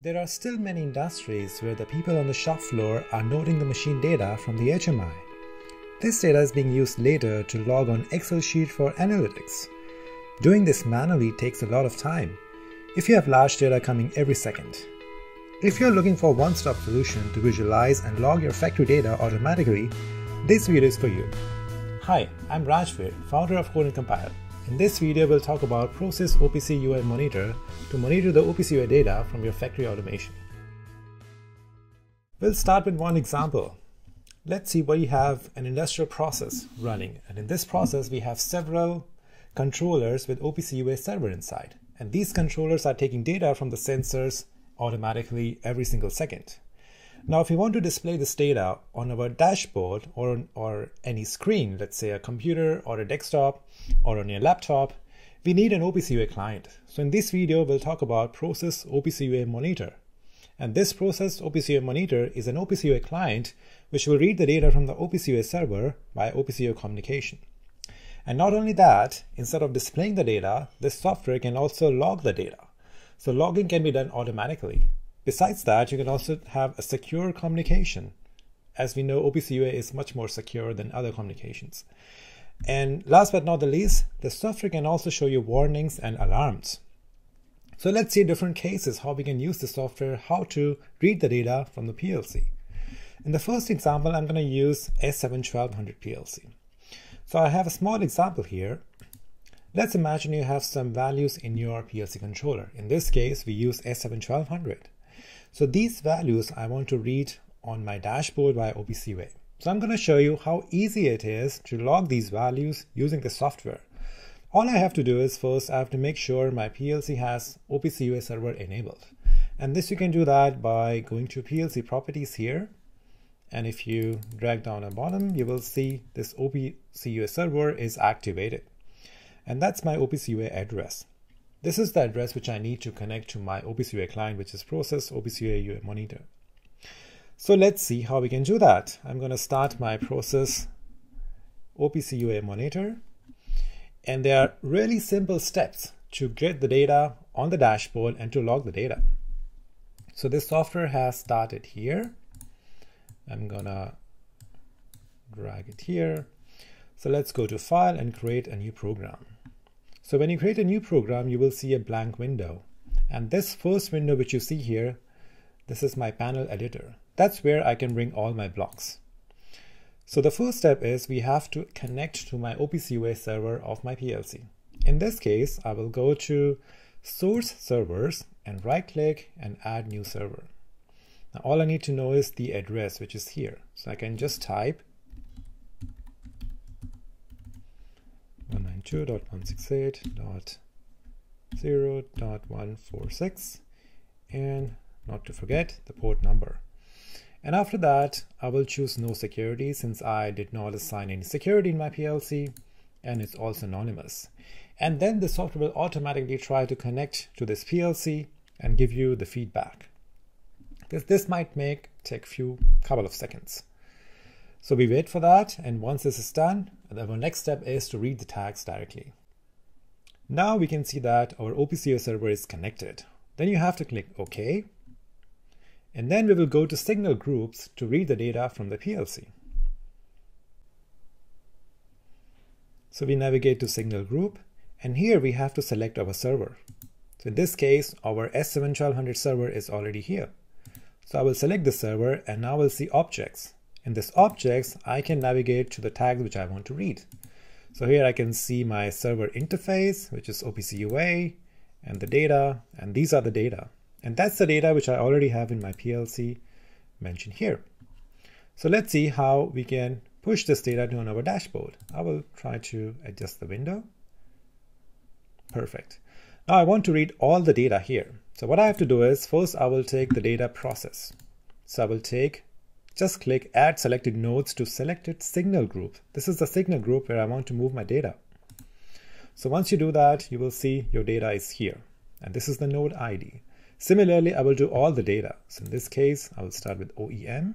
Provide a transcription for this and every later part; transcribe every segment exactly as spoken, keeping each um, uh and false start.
There are still many industries where the people on the shop floor are noting the machine data from the H M I. This data is being used later to log on Excel sheet for analytics. Doing this manually takes a lot of time if you have large data coming every second. If you're looking for a one-stop solution to visualize and log your factory data automatically, this video is for you. Hi, I'm Rajvir, founder of Code and Compile. In this video, we'll talk about Prosys O P C U A Monitor to monitor the O P C U A data from your factory automation. We'll start with one example. Let's see where you have an industrial process running, and in this process we have several controllers with O P C U A server inside, and these controllers are taking data from the sensors automatically every single second. Now if you want to display this data on our dashboard or, on, or any screen, let's say a computer or a desktop or on your laptop, we need an O P C U A client. So in this video, we'll talk about Prosys O P C U A Monitor. And this Prosys O P C U A Monitor is an O P C U A client which will read the data from the O P C U A server by O P C U A communication. And not only that, instead of displaying the data, this software can also log the data. So logging can be done automatically. Besides that, you can also have a secure communication. As we know, O P C U A is much more secure than other communications. And last but not the least, the software can also show you warnings and alarms. So let's see different cases how we can use the software, how to read the data from the P L C. In the first example, I'm going to use S seven twelve hundred P L C. So I have a small example here. Let's imagine you have some values in your P L C controller. In this case, we use S seven twelve hundred. So these values I want to read on my dashboard by O P C U A. So I'm going to show you how easy it is to log these values using the software. All I have to do is first I have to make sure my P L C has O P C U A server enabled. And this you can do that by going to P L C properties here. And if you drag down the bottom, you will see this O P C U A server is activated. And that's my O P C U A address. This is the address which I need to connect to my O P C U A client, which is Prosys O P C U A Monitor. So let's see how we can do that. I'm going to start my Prosys O P C U A Monitor. And there are really simple steps to get the data on the dashboard and to log the data. So this software has started here. I'm going to drag it here. So let's go to File and create a new program. So when you create a new program, you will see a blank window. And this first window which you see here, this is my panel editor. That's where I can bring all my blocks. So the first step is we have to connect to my O P C U A server of my P L C. In this case, I will go to Source Servers and right click and add new server. Now all I need to know is the address which is here. So I can just type one ninety-two dot one sixty-eight dot zero dot one forty-six and not to forget the port number. And after that, I will choose no security since I did not assign any security in my P L C and it's also anonymous. And then the software will automatically try to connect to this P L C and give you the feedback. This, this might make take few couple of seconds. So we wait for that, and once this is done, our next step is to read the tags directly. Now we can see that our O P C U A server is connected. Then you have to click OK. And then we will go to Signal Groups to read the data from the P L C. So we navigate to Signal Group, and here we have to select our server. So in this case, our S seven twelve hundred server is already here. So I will select the server, and now we'll see Objects. In this Objects, I can navigate to the tags which I want to read. So here I can see my server interface, which is O P C U A, and the data, and these are the data. And that's the data which I already have in my P L C mentioned here. So let's see how we can push this data to our dashboard. I will try to adjust the window. Perfect. Now I want to read all the data here. So what I have to do is first I will take the data process. So I will take, just click Add Selected Nodes to Selected Signal Group. This is the signal group where I want to move my data. So once you do that, you will see your data is here. And this is the node I D. Similarly, I will do all the data. So in this case, I will start with O E M.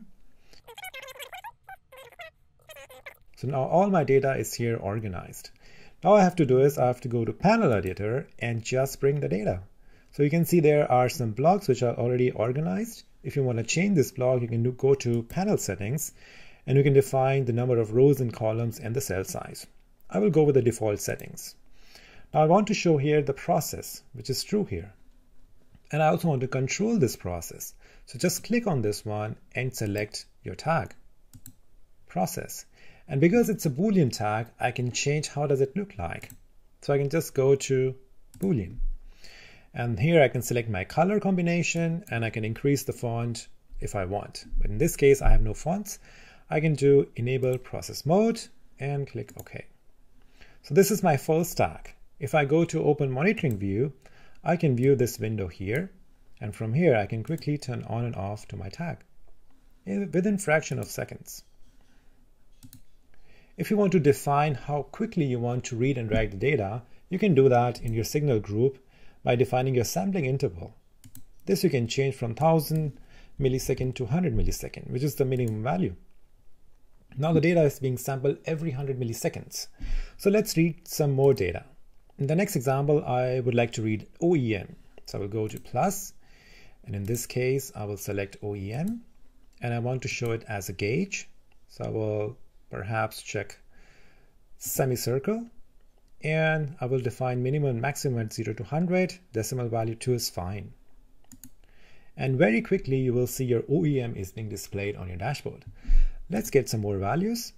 So now all my data is here organized. All I have to do is I have to go to Panel Editor and just bring the data. So you can see there are some blocks which are already organized. If you want to change this block, you can do, go to panel settings, and you can define the number of rows and columns and the cell size. I will go with the default settings. Now I want to show here the process, which is true here. And I also want to control this process. So just click on this one and select your tag, process. And because it's a Boolean tag, I can change how does it look like. So I can just go to Boolean. And here I can select my color combination, and I can increase the font if I want. But in this case, I have no fonts. I can do enable process mode and click OK. So this is my full stack. If I go to open monitoring view, I can view this window here. And from here, I can quickly turn on and off to my tag within fraction of seconds. If you want to define how quickly you want to read and write the data, you can do that in your signal group by defining your sampling interval. This you can change from one thousand millisecond to one hundred millisecond, which is the minimum value. Now the data is being sampled every one hundred milliseconds. So let's read some more data. In the next example, I would like to read O E M. So I will go to plus, and in this case, I will select O E M, and I want to show it as a gauge. So I will perhaps check semicircle, and I will define minimum and maximum at zero to one hundred. Decimal value two is fine. And very quickly, you will see your O E M is being displayed on your dashboard. Let's get some more values.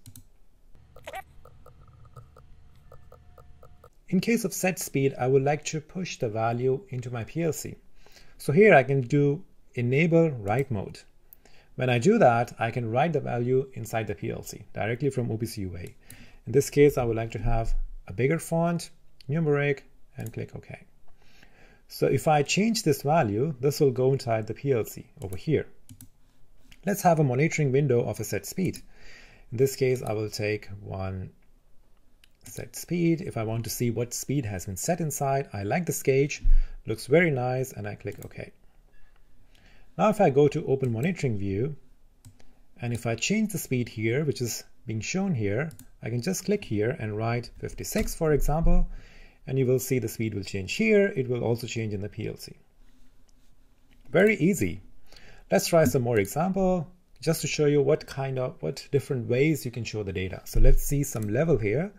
In case of set speed, I would like to push the value into my P L C. So here I can do enable write mode. When I do that, I can write the value inside the P L C directly from O P C U A. In this case, I would like to have a bigger font, numeric, and click OK. So if I change this value, this will go inside the P L C over here. Let's have a monitoring window of a set speed. In this case, I will take one set speed. If I want to see what speed has been set inside, I like this gauge, looks very nice, and I click OK. Now if I go to open monitoring view, and if I change the speed here, which is being shown here, I can just click here and write fifty-six, for example, and you will see the speed will change here. It will also change in the P L C. Very easy. Let's try some more example just to show you what kind of, what different ways you can show the data. So let's see some level here.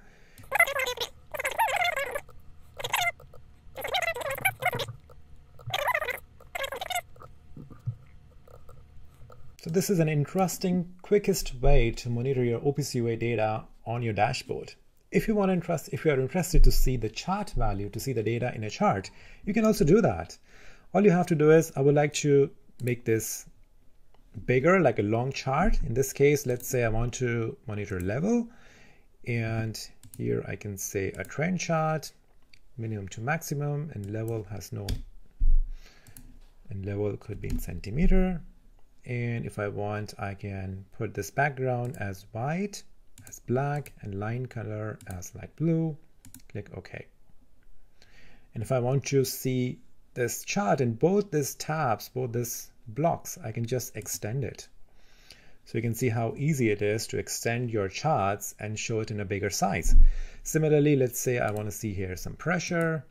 So this is an interesting, quickest way to monitor your O P C U A data on your dashboard. If you want to interest, if you are interested to see the chart value, to see the data in a chart, you can also do that. All you have to do is, I would like to make this bigger, like a long chart. In this case, let's say I want to monitor level, and here I can say a trend chart, minimum to maximum, and level has no, and level could be in centimeter. And if I want, I can put this background as white, as black, and line color as light blue. Click OK. And if I want to see this chart in both these tabs, both these blocks, I can just extend it. So you can see how easy it is to extend your charts and show it in a bigger size. Similarly, let's say I want to see here some pressure.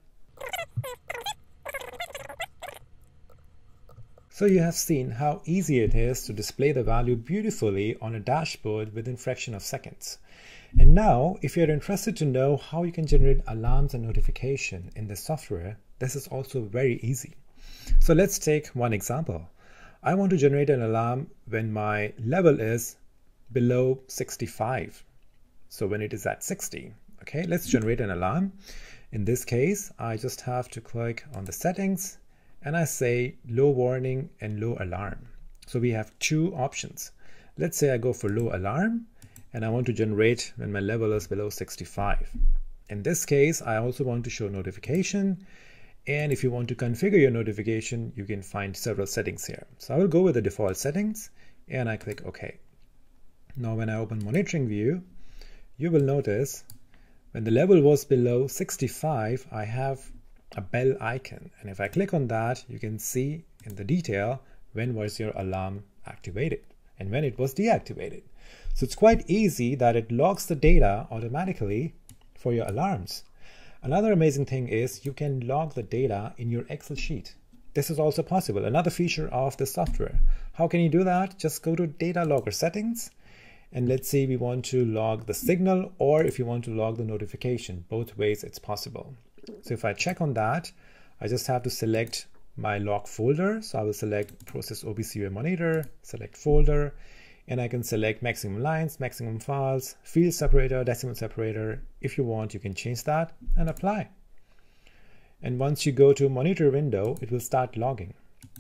So you have seen how easy it is to display the value beautifully on a dashboard within fraction of seconds. And now, if you're interested to know how you can generate alarms and notification in the software, this is also very easy. So let's take one example. I want to generate an alarm when my level is below sixty-five. So when it is at sixty, okay, let's generate an alarm. In this case, I just have to click on the settings, and I say low warning and low alarm. So we have two options. Let's say I go for low alarm, and I want to generate when my level is below sixty-five. In this case, I also want to show notification. And if you want to configure your notification, you can find several settings here. So I will go with the default settings, and I click OK. Now when I open monitoring view, you will notice when the level was below sixty-five, I have a bell icon. And if I click on that, you can see in the detail when was your alarm activated and when it was deactivated. So it's quite easy that it logs the data automatically for your alarms. Another amazing thing is you can log the data in your Excel sheet. This is also possible, another feature of the software. How can you do that? Just go to data logger settings, and let's say we want to log the signal, or if you want to log the notification. Both ways it's possible. So if I check on that, I just have to select my log folder. So I will select Prosys O P C U A Monitor, select folder, and I can select maximum lines, maximum files, field separator, decimal separator. If you want, you can change that and apply. And once you go to monitor window, it will start logging.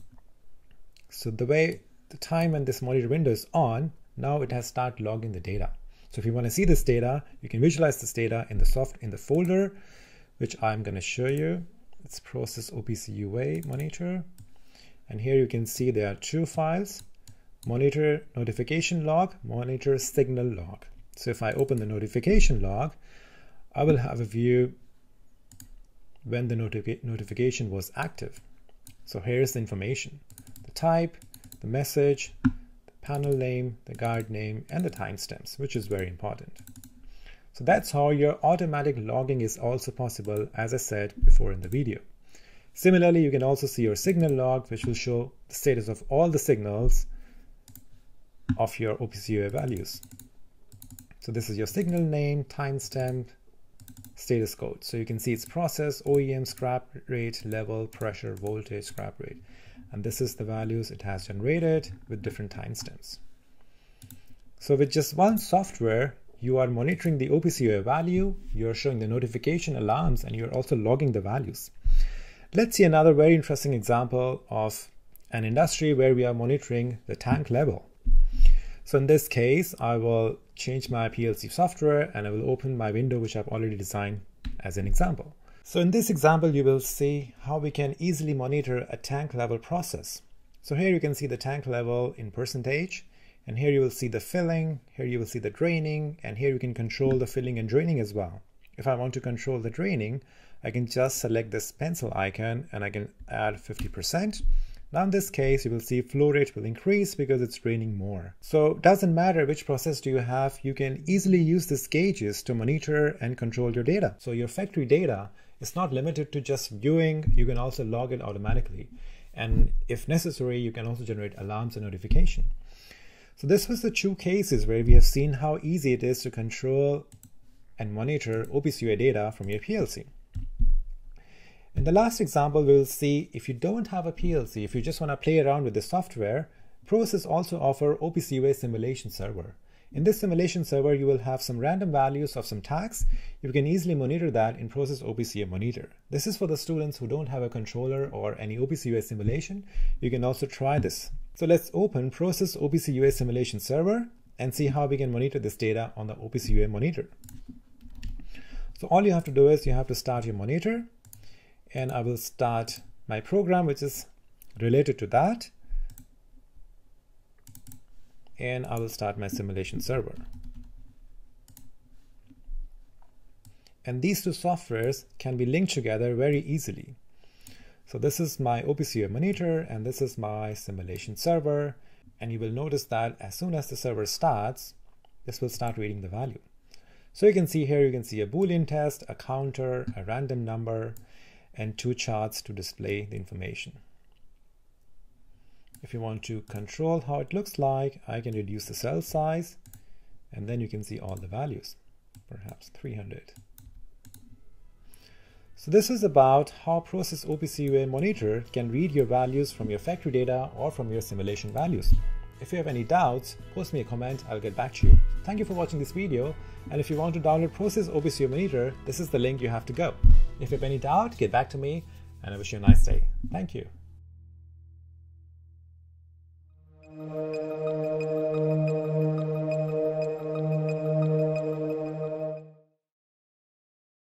So the way the time when this monitor window is on, now it has started logging the data. So if you want to see this data, you can visualize this data in the soft in the folder, which I'm going to show you. It's Prosys O P C U A Monitor. And here you can see there are two files, monitor notification log, monitor signal log. So if I open the notification log, I will have a view when the notifi notification was active. So here's the information, the type, the message, the panel name, the guard name, and the timestamps, which is very important. So that's how your automatic logging is also possible, as I said before in the video. Similarly, you can also see your signal log, which will show the status of all the signals of your O P C U A values. So this is your signal name, timestamp, status code. So you can see its process, O E M, scrap rate, level, pressure, voltage, scrap rate. And this is the values it has generated with different timestamps. So with just one software, you are monitoring the O P C U A value, you're showing the notification alarms, and you're also logging the values. Let's see another very interesting example of an industry where we are monitoring the tank level. So in this case, I will change my P L C software and I will open my window, which I've already designed as an example. So in this example, you will see how we can easily monitor a tank level process. So here you can see the tank level in percentage, and here you will see the filling, here you will see the draining, and here you can control the filling and draining as well. If I want to control the draining, I can just select this pencil icon and I can add fifty percent. Now in this case, you will see flow rate will increase because it's draining more. So it doesn't matter which process do you have, you can easily use these gauges to monitor and control your data. So your factory data is not limited to just viewing, you can also log it automatically. And if necessary, you can also generate alarms and notification. So this was the two cases where we have seen how easy it is to control and monitor O P C U A data from your P L C. In the last example, we will see if you don't have a P L C, if you just want to play around with the software, Prosys also offer O P C U A Simulation Server. In this simulation server, you will have some random values of some tags. You can easily monitor that in Prosys O P C U A Monitor. This is for the students who don't have a controller or any O P C U A simulation. You can also try this. So let's open Prosys O P C U A Simulation Server and see how we can monitor this data on the O P C U A Monitor. So all you have to do is you have to start your monitor, and I will start my program which is related to that, and I will start my simulation server. And these two softwares can be linked together very easily. So this is my O P C U A Monitor and this is my simulation server, and you will notice that as soon as the server starts, this will start reading the value. So you can see here, you can see a Boolean test, a counter, a random number, and two charts to display the information. If you want to control how it looks like, I can reduce the cell size, and then you can see all the values, perhaps three hundred. So this is about how Prosys O P C U A Monitor can read your values from your factory data or from your simulation values. If you have any doubts, post me a comment, I'll get back to you. Thank you for watching this video, and if you want to download Prosys O P C U A Monitor, this is the link you have to go. If you have any doubt, get back to me, and I wish you a nice day. Thank you.